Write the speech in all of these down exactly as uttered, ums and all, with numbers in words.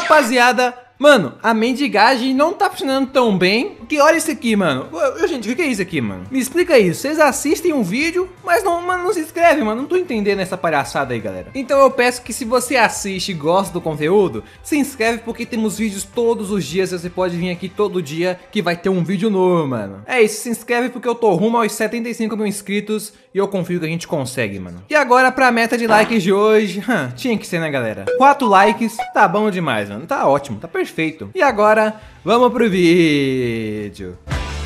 Rapaziada, mano, a mendigagem não tá funcionando tão bem. Que olha isso aqui, mano. Ô, gente, o que é isso aqui, mano? Me explica isso. Vocês assistem um vídeo, mas não, mano, não se inscreve, mano. Não tô entendendo essa palhaçada aí, galera. Então eu peço que se você assiste e gosta do conteúdo, se inscreve porque temos vídeos todos os dias. Você pode vir aqui todo dia que vai ter um vídeo novo, mano. É isso, se inscreve porque eu tô rumo aos setenta e cinco mil inscritos e eu confio que a gente consegue, mano. E agora pra meta de likes de hoje, hum, tinha que ser, né, galera? quatro likes, tá bom demais, mano. Tá ótimo, tá perfeito. E agora, vamos pro vídeo.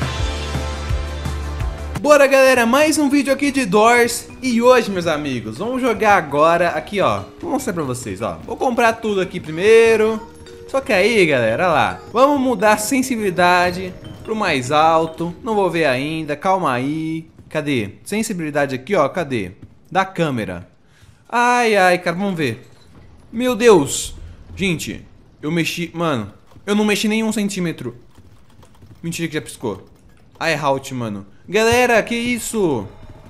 Bora, galera, mais um vídeo aqui de Doors. E hoje, meus amigos, vamos jogar agora aqui, ó. Vou mostrar pra vocês, ó. Vou comprar tudo aqui primeiro. Só que aí, galera, olha lá. Vamos mudar a sensibilidade pro mais alto. Não vou ver ainda, calma aí. Cadê? Sensibilidade aqui, ó, cadê? Da câmera. Ai, ai, cara, vamos ver. Meu Deus. Gente, eu mexi, mano. Eu não mexi nem um centímetro. Mentira que já piscou. Ai, halt, mano. Galera, que isso?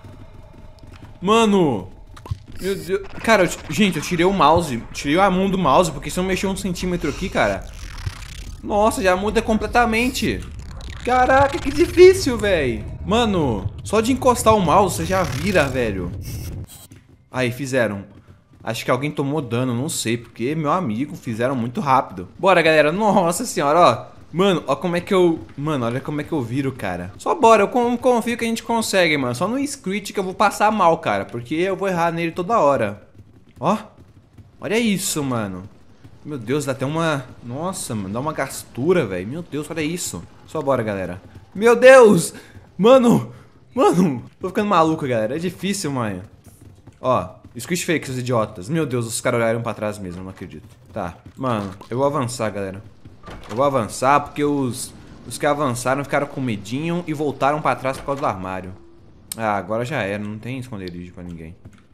Mano. Meu Deus. Cara, eu, gente, eu tirei o mouse. Tirei a mão do mouse, porque se eu mexer um centímetro aqui, cara. Nossa, já muda completamente. Caraca, que difícil, velho. Mano, só de encostar o mouse, você já vira, velho. Aí, fizeram. Acho que alguém tomou dano, não sei, porque, meu amigo, fizeram muito rápido. Bora, galera. Nossa senhora, ó. Mano, ó como é que eu... Mano, olha como é que eu viro, cara. Só bora, eu confio que a gente consegue, mano. Só no Screech que eu vou passar mal, cara. Porque eu vou errar nele toda hora. Ó. Olha isso, mano. Meu Deus, dá até uma... Nossa, mano, dá uma gastura, velho. Meu Deus, olha isso. Só bora, galera. Meu Deus! Mano! Mano! Tô ficando maluco, galera. É difícil, mano. Ó. Squish fake, seus idiotas. Meu Deus, os caras olharam pra trás mesmo, não acredito. Tá, mano, eu vou avançar, galera. Eu vou avançar porque os, os que avançaram ficaram com medinho e voltaram pra trás por causa do armário. Ah, agora já era, não tem esconderijo pra ninguém.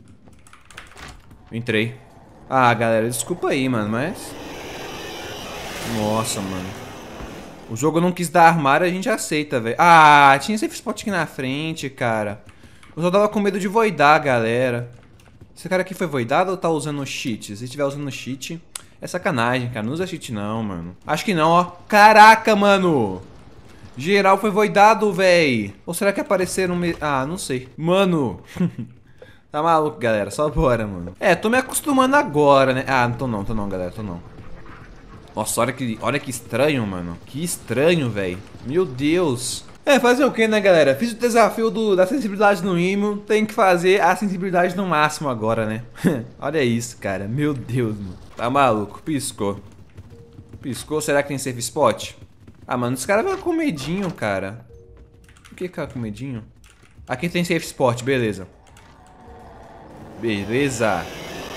Entrei. Ah, galera, desculpa aí, mano, mas... Nossa, mano. O jogo não quis dar armário, a gente aceita, velho. Ah, tinha safe spot aqui na frente, cara. Eu só tava com medo de voidar, galera. Esse cara aqui foi voidado ou tá usando cheat? Se estiver usando cheat, é sacanagem, cara. Não usa cheat não, mano. Acho que não, ó. Caraca, mano. Geral foi voidado, véi. Ou será que apareceram... Me... Ah, não sei. Mano. Tá maluco, galera. Só bora, mano. É, tô me acostumando agora, né? Ah, não tô não, tô não, galera. Tô não. Nossa, olha que, olha que estranho, mano. Que estranho, véi. Meu Deus. É, fazer o que, né, galera? Fiz o desafio do, da sensibilidade no mínimo. Tem que fazer a sensibilidade no máximo agora, né? Olha isso, cara. Meu Deus, mano. Tá maluco. Piscou. Piscou. Será que tem safe spot? Ah, mano, esse cara vai com medinho, cara. Por que cara com medinho? Aqui tem safe spot, beleza. Beleza.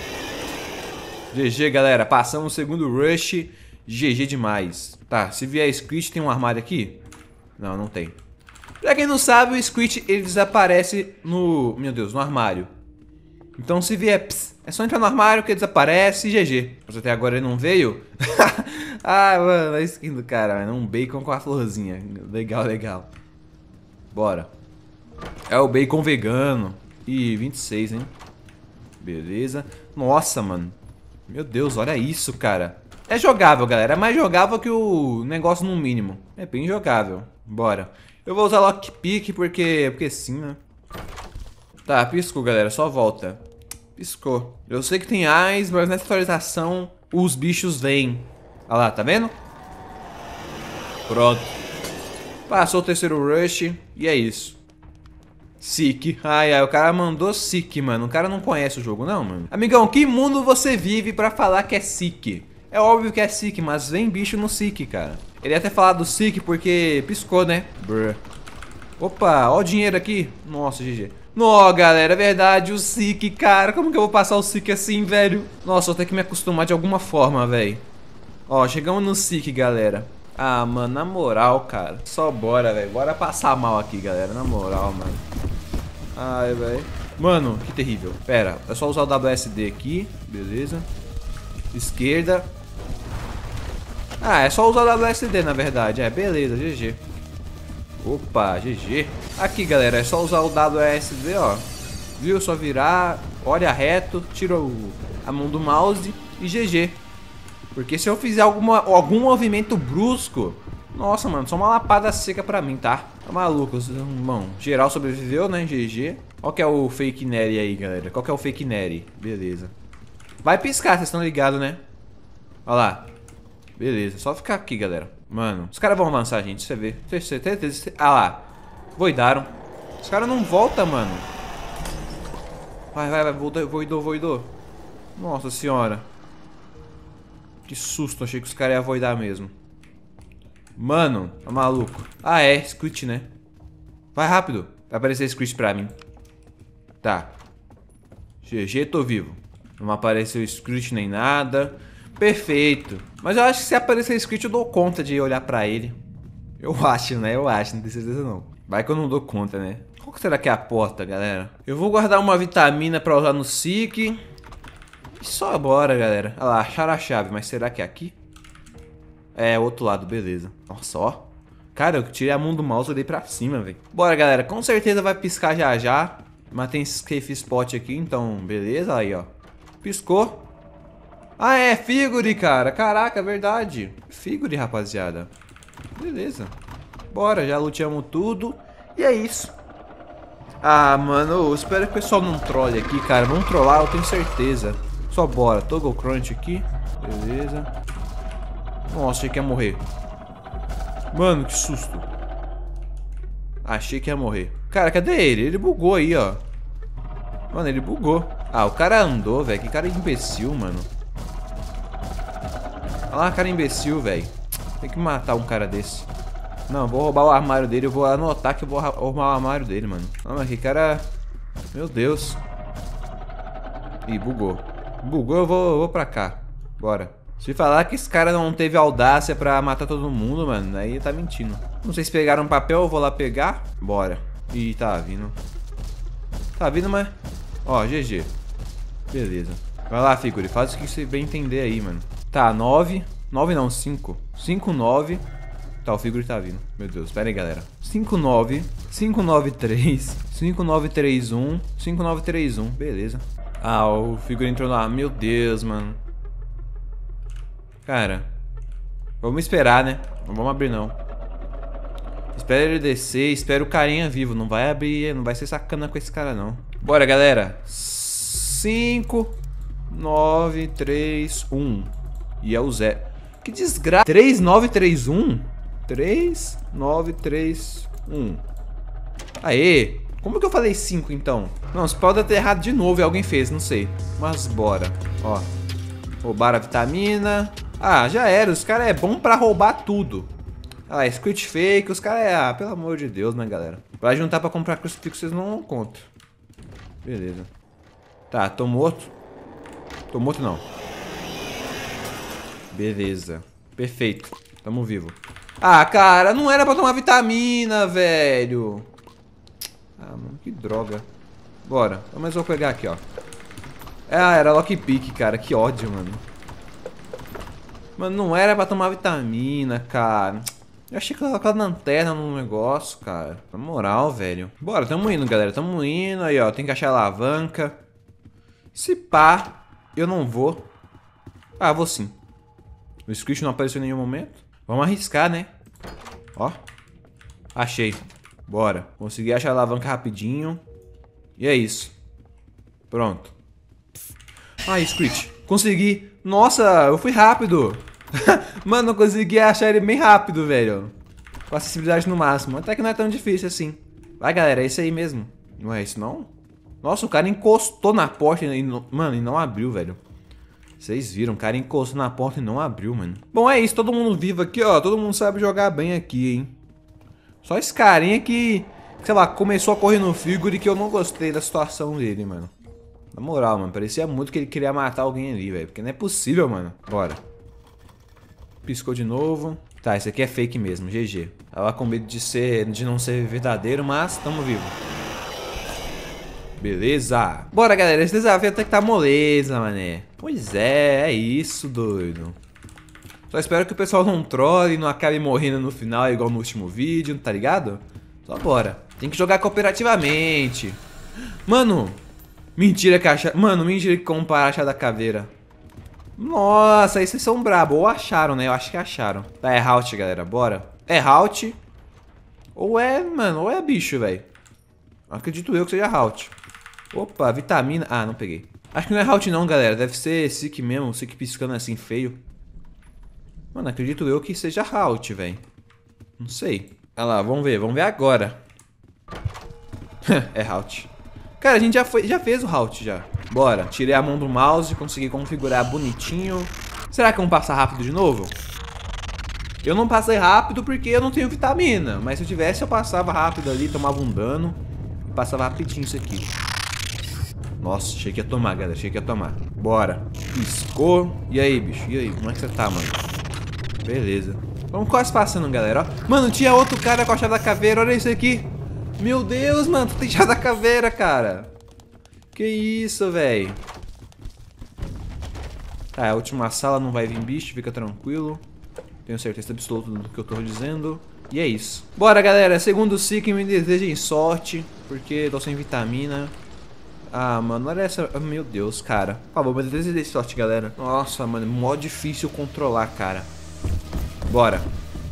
G G, galera. Passamos o segundo rush. G G demais. Tá, se vier Screech, tem um armário aqui? Não, não tem. Pra quem não sabe, o Screech, ele desaparece no... Meu Deus, no armário. Então se vier... Pss, é só entrar no armário que ele desaparece e G G. Mas até agora ele não veio. Ah, mano, a skin do cara, mano. Um bacon com a florzinha. Legal, legal. Bora. É o bacon vegano. Ih, vinte e seis, hein? Beleza. Nossa, mano. Meu Deus, olha isso, cara. É jogável, galera. É mais jogável que o negócio no mínimo. É bem jogável. Bora. Eu vou usar lockpick porque... Porque sim, né? Tá, piscou, galera. Só volta. Piscou. Eu sei que tem eyes, mas nessa atualização os bichos vêm. Olha lá, tá vendo? Pronto. Passou o terceiro rush. E é isso. Sick. Ai, ai, o cara mandou sick, mano. O cara não conhece o jogo, não, mano. Amigão, que mundo você vive pra falar que é sick? É óbvio que é sick, mas vem bicho no sick, cara. Ele ia ter falado sick porque piscou, né? Brr. Opa, ó o dinheiro aqui. Nossa, G G. Nó, galera, é verdade, o sick, cara. Como que eu vou passar o sick assim, velho? Nossa, vou ter que me acostumar de alguma forma, velho. Ó, chegamos no sick, galera. Ah, mano, na moral, cara. Só bora, velho. Bora passar mal aqui, galera. Na moral, mano. Ai, velho. Mano, que terrível. Pera, é só usar o W S D aqui. Beleza. Esquerda. Ah, é só usar o W S D, na verdade. É, beleza, G G. Opa, G G. Aqui, galera, é só usar o W S D, ó. Viu? Só virar, olha reto, tira o, a mão do mouse e G G. Porque se eu fizer alguma, algum movimento brusco... Nossa, mano, só uma lapada seca pra mim, tá? Tá maluco. Bom, geral sobreviveu, né? G G. Qual que é o fake Neri aí, galera? Qual que é o fake Neri? Beleza. Vai piscar, vocês estão ligados, né? Olha lá. Beleza, só ficar aqui, galera. Mano, os caras vão avançar, gente, você vê. Ah lá. Voidaram. Os caras não voltam, mano. Vai, vai, vai. Voidou, voidou. Nossa senhora. Que susto, achei que os caras iam voidar mesmo. Mano, tá maluco. Ah, é, Squid, né? Vai rápido. Vai aparecer Squid pra mim. Tá. G G, tô vivo. Não apareceu Squid nem nada. Perfeito. Mas eu acho que se aparecer Squid eu dou conta de olhar pra ele. Eu acho, né? Eu acho, não tenho certeza não. Vai que eu não dou conta, né? Qual que será que é a porta, galera? Eu vou guardar uma vitamina pra usar no Seek. E só bora, galera. Olha lá, acharam a chave, mas será que é aqui? É, outro lado, beleza. Nossa, ó. Cara, eu tirei a mão do mouse e olhei pra cima, velho. Bora, galera. Com certeza vai piscar já já. Mas tem safe spot aqui, então beleza. Aí, ó. Piscou. Ah, é. Figure, cara. Caraca, verdade. Figure, rapaziada. Beleza. Bora, já luteamos tudo. E é isso. Ah, mano, eu espero que o pessoal não trole aqui, cara. Vamos trollar, eu tenho certeza. Só bora. Toggle crunch aqui. Beleza. Nossa, achei que ia morrer. Mano, que susto. Achei que ia morrer. Cara, cadê ele? Ele bugou aí, ó. Mano, ele bugou. Ah, o cara andou, velho. Que cara imbecil, mano. Olha lá, cara imbecil, velho. Tem que matar um cara desse. Não, vou roubar o armário dele. Eu vou anotar que eu vou roubar o armário dele, mano. Ah, mas que cara... Meu Deus. Ih, bugou. Bugou, eu vou, eu vou pra cá. Bora. Se falar que esse cara não teve audácia pra matar todo mundo, mano, aí tá mentindo. Não sei se pegaram papel, eu vou lá pegar. Bora. Ih, tá vindo. Tá vindo, mas... Ó, G G. Beleza. Vai lá, Figure, faz o que você bem entender aí, mano. Tá, nove. nove não, cinco. cinco, nove. Tá, o Figure tá vindo. Meu Deus, pera aí, galera. cinco, nove. cinco, nove, três. cinco, nove, três, um. cinco, nove, três, um. Beleza. Ah, o Figure entrou lá. Meu Deus, mano. Cara, vamos esperar, né? Não vamos abrir, não. Espera ele descer, espera o carinha vivo. Não vai abrir, não vai ser sacana com esse cara, não. Bora, galera. cinco, nove, três, um. E é o zero. Que desgraça. três, nove, três, um? três, nove, três, um. Aê. Como que eu falei cinco, então? Não, se pode ter errado de novo e alguém fez, não sei. Mas bora. Ó. Roubaram a vitamina. Ah, já era. Os caras é bom pra roubar tudo. Ah, squid fake. Os caras é... Ah, pelo amor de Deus, né, galera? Vai juntar pra comprar crucifixo, vocês não contam. Beleza. Tá, tô morto. Tô morto, não. Beleza. Perfeito. Tamo vivo. Ah, cara, não era pra tomar vitamina, velho. Ah, mano, que droga. Bora. Mas eu vou pegar aqui, ó. Ah, era lockpick, cara. Que ódio, mano. Mano, não era pra tomar vitamina, cara. Eu achei que eu ia colocar lanterna no negócio, cara. Na moral, velho. Bora, tamo indo, galera. Tamo indo. Aí, ó. Tem que achar a alavanca. Se pá, eu não vou. Ah, vou sim. O Squish não apareceu em nenhum momento. Vamos arriscar, né? Ó. Achei. Bora. Consegui achar a alavanca rapidinho. E é isso. Pronto. Ah, Squish. Consegui. Nossa, eu fui rápido. Mano, eu consegui achar ele bem rápido, velho. Com acessibilidade no máximo. Até que não é tão difícil assim. Vai, galera, é isso aí mesmo. Não é isso, não? Nossa, o cara encostou na porta e não... Mano, e não abriu, velho. Vocês viram, o cara encostou na porta e não abriu, mano. Bom, é isso, todo mundo vivo aqui, ó. Todo mundo sabe jogar bem aqui, hein. Só esse carinha que, sei lá, começou a correr no Figure que eu não gostei da situação dele, mano. Na moral, mano, parecia muito que ele queria matar alguém ali, velho. Porque não é possível, mano. Bora. Piscou de novo. Tá, esse aqui é fake mesmo, G G. Tava com medo de ser, de não ser verdadeiro, mas tamo vivo. Beleza. Bora, galera, esse desafio até que tá moleza, mané. Pois é, é isso, doido. Só espero que o pessoal não trole e não acabe morrendo no final igual no último vídeo, tá ligado? Só bora. Tem que jogar cooperativamente. Mano, mentira que acha... Mano, mentira que compara achar da caveira. Nossa, aí vocês são brabo. Ou acharam, né? Eu acho que acharam. Tá, é Halt, galera. Bora. É Halt. Ou é, mano, ou é bicho, velho. Acredito eu que seja Halt. Opa, vitamina. Ah, não peguei. Acho que não é Halt não, galera. Deve ser Sick mesmo. Sick piscando assim, feio. Mano, acredito eu que seja Halt, velho. Não sei. Olha lá, vamos ver. Vamos ver agora. É Halt. Cara, a gente já, foi, já fez o Halt já. Bora. Tirei a mão do mouse, consegui configurar bonitinho. Será que vamos passar rápido de novo? Eu não passei rápido porque eu não tenho vitamina. Mas se eu tivesse, eu passava rápido ali, tomava um dano. E passava rapidinho isso aqui. Nossa, achei que ia tomar, galera. Achei que ia tomar. Bora. Piscou. E aí, bicho? E aí? Como é que você tá, mano? Beleza. Vamos quase passando, galera. Ó. Mano, tinha outro cara com a chave da caveira. Olha isso aqui. Meu Deus, mano. Tu tem chave da caveira, cara. Que isso, velho. Tá, a última sala não vai vir bicho. Fica tranquilo. Tenho certeza absoluta do que eu tô dizendo. E é isso. Bora, galera. Segundo Sick, me desejem sorte. Porque tô sem vitamina. Ah, mano, olha essa... Meu Deus, cara. Por favor, me desejem sorte, galera. Nossa, mano, mó difícil controlar, cara. Bora.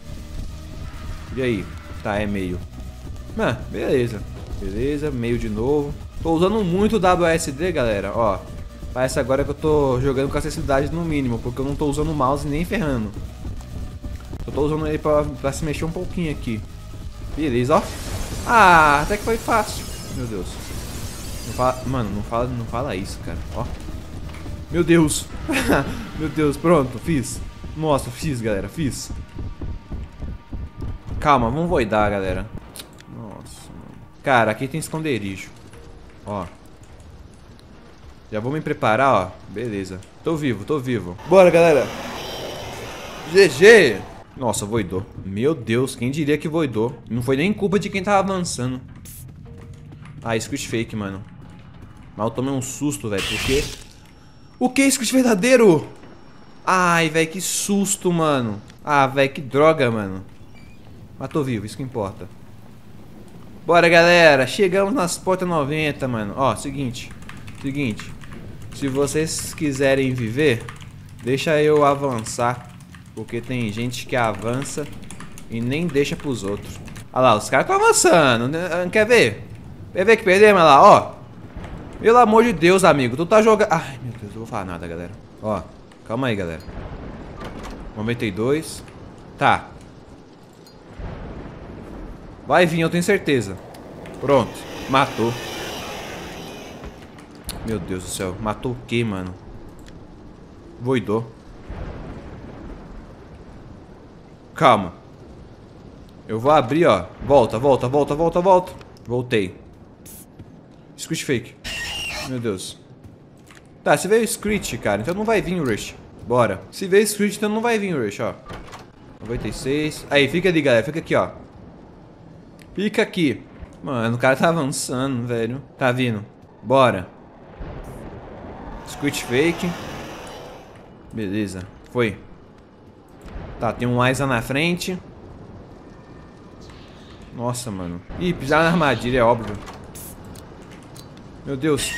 E aí? Tá, é meio. Ah, beleza. Beleza, meio de novo. Tô usando muito o W S D, galera. Ó, parece agora que eu tô jogando com acessibilidade no mínimo. Porque eu não tô usando o mouse nem ferrando. Eu tô usando ele pra, pra se mexer um pouquinho aqui. Beleza, ó. Ah, até que foi fácil. Meu Deus. Não fala, mano, não fala, não fala isso, cara. Ó. Meu Deus. Meu Deus, pronto, fiz. Nossa, fiz, galera, fiz. Calma, vamos voidar, galera. Nossa, mano. Cara, aqui tem esconderijo. Ó. Já vou me preparar, ó. Beleza. Tô vivo, tô vivo. Bora, galera. G G. Nossa, voidou. Meu Deus, quem diria que voidou? Não foi nem culpa de quem tava avançando. Ah, squid fake, mano. Mas eu tomei um susto, velho, porque... O que é squid verdadeiro? Ai, velho, que susto, mano. Ah, velho, que droga, mano. Mas tô vivo, isso que importa. Bora, galera. Chegamos nas portas noventa, mano. Ó, seguinte. Seguinte. Se vocês quiserem viver, deixa eu avançar. Porque tem gente que avança e nem deixa pros outros. Olha lá, os caras estão avançando. Quer ver? Quer ver que perdemos? Olha lá, ó. Pelo amor de Deus, amigo. Tu tá jogando... Ai, meu Deus, eu vou falar nada, galera. Ó, calma aí, galera. noventa e dois. Tá. Vai vir, eu tenho certeza. Pronto, matou. Meu Deus do céu, matou o que, mano? Voidou. Calma. Eu vou abrir, ó. Volta, volta, volta, volta, volta. Voltei. Squid fake. Meu Deus. Tá, se veio Screech, cara, então não vai vir o Rush. Bora. Se veio Screech, então não vai vir o Rush, ó. noventa e seis. Aí, fica ali, galera. Fica aqui, ó. Fica aqui. Mano, o cara tá avançando, velho. Tá vindo. Bora. Squid fake. Beleza. Foi. Tá, tem um Aiza na frente. Nossa, mano. Ih, pisar na armadilha, é óbvio. Meu Deus.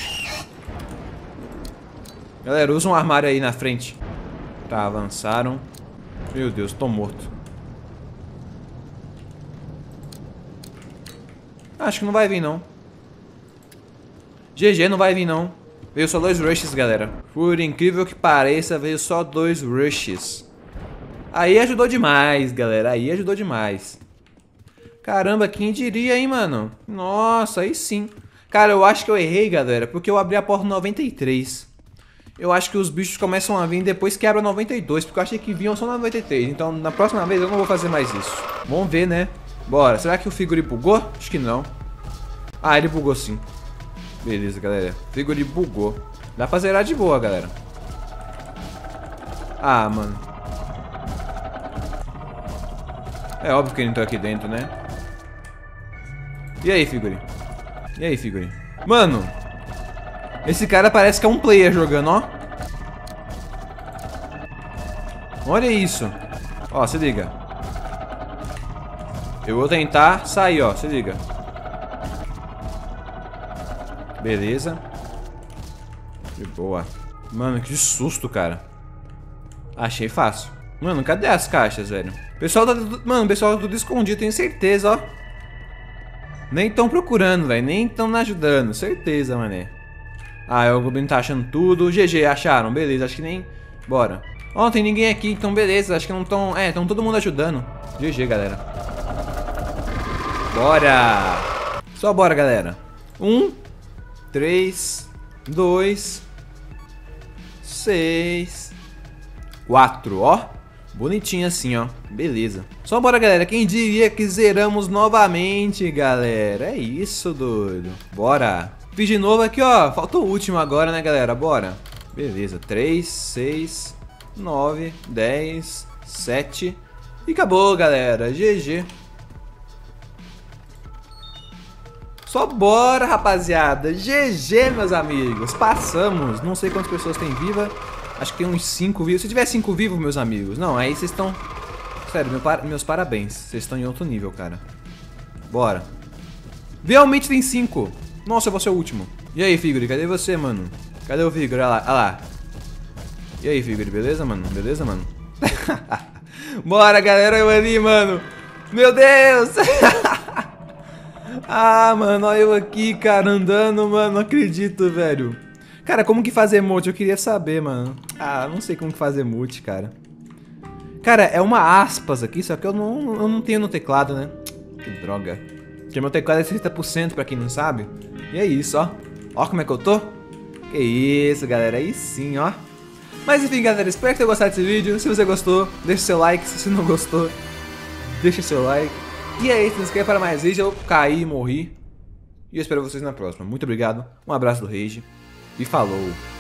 Galera, usa um armário aí na frente. Tá, avançaram. Meu Deus, tô morto. Acho que não vai vir, não. G G não vai vir, não. Veio só dois rushes, galera. Por incrível que pareça, veio só dois rushes. Aí ajudou demais, galera. Aí ajudou demais. Caramba, quem diria, hein, mano? Nossa, aí sim. Cara, eu acho que eu errei, galera, porque eu abri a porta noventa e três. Eu acho que os bichos começam a vir depois que abre a noventa e dois, porque eu achei que vinham só na noventa e três. Então, na próxima vez eu não vou fazer mais isso. Vamos ver, né? Bora. Será que o Figuri bugou? Acho que não. Ah, ele bugou sim. Beleza, galera. O Figuri bugou. Dá pra zerar de boa, galera. Ah, mano. É óbvio que ele entrou aqui dentro, né? E aí, Figuri? E aí, Figuri? Mano, esse cara parece que é um player jogando, ó. Olha isso. Ó, se liga. Eu vou tentar sair, ó. Se liga. Beleza. De boa. Mano, que susto, cara. Achei fácil. Mano, cadê as caixas, velho? O pessoal tá tudo... Mano, o pessoal tá tudo escondido, tenho certeza, ó. Nem tão procurando, velho. Nem tão ajudando. Certeza, mané. Ah, o Goblin tá achando tudo. G G, acharam. Beleza, acho que nem... Bora. Ó, não tem ninguém aqui, então beleza. Acho que não tão... É, tão todo mundo ajudando. G G, galera. Bora! Só bora, galera. Um, três, dois, seis, quatro, ó. Bonitinho assim, ó. Beleza. Só bora, galera. Quem diria que zeramos novamente, galera? É isso, doido. Bora. Fiz de novo aqui, ó. Falta o último agora, né, galera? Bora. Beleza. três, seis, nove, dez, sete. E acabou, galera. G G. Só bora, rapaziada. G G, meus amigos. Passamos. Não sei quantas pessoas tem viva. Acho que tem uns cinco vivos. Se tiver cinco vivos, meus amigos. Não, aí vocês estão... Sério, meu par... meus parabéns. Vocês estão em outro nível, cara. Bora. Realmente tem cinco. Nossa, eu vou ser o último. E aí, Figure? Cadê você, mano? Cadê o Figure? Olha lá, olha lá. E aí, Figure? Beleza, mano? Beleza, mano? Bora, galera. Eu ali, mano. Meu Deus. Ah, mano. Olha eu aqui, cara, andando, mano. Não acredito, velho. Cara, como que faz emote? Eu queria saber, mano. Ah, não sei como que faz emote, cara. Cara, é uma aspas aqui, só que eu não, eu não tenho no teclado, né? Que droga. Porque meu teclado é sessenta por cento, pra quem não sabe. E é isso, ó. Ó como é que eu tô. Que isso, galera. Aí sim, ó. Mas enfim, galera, espero que tenham gostado desse vídeo. Se você gostou, deixa seu like. Se você não gostou, deixa seu like. E é isso, se inscreva para mais vídeos. Eu caí e morri. E eu espero vocês na próxima. Muito obrigado. Um abraço do Rage. E falou!